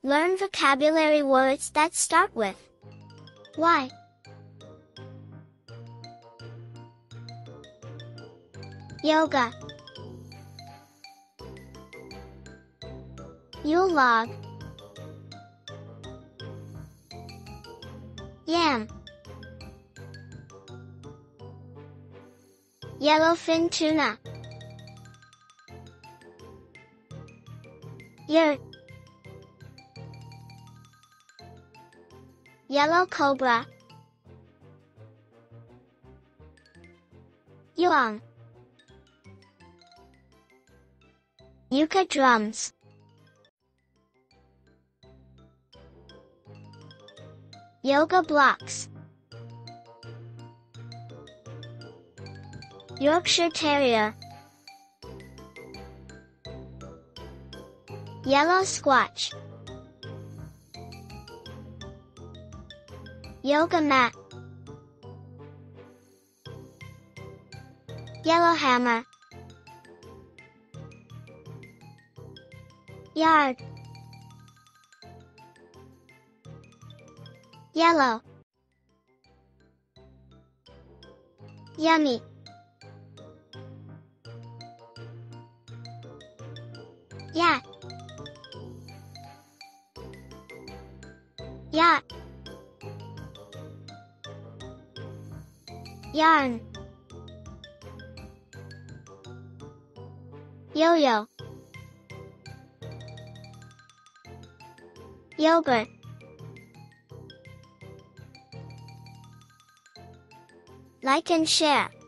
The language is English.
Learn vocabulary words that start with Y. Yoga. Yule log. Yam. Yellowfin tuna. Yurt. Yellow cobra. Yuang. Yucca drums. Yoga blocks. Yorkshire Terrier. Yellow squatch. Yoga mat. Yellowhammer. Yard. Yellow. Yummy. Yak. Yacht. Yarn. Yo-yo. Yogurt. Like and share.